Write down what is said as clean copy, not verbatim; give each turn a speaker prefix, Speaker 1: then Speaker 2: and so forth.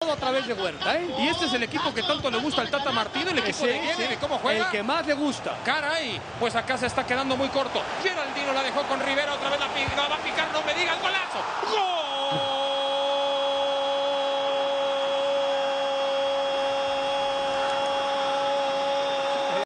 Speaker 1: Todo a través de Huerta, ¿eh?
Speaker 2: Y este es el equipo que tanto le gusta al Tata Martino, el equipo de Guede, de cómo juega.
Speaker 1: El que más le gusta.
Speaker 2: Caray, pues acá se está quedando muy corto. Geraldino la dejó con Rivera, otra vez la va a picar, no me digas, gol.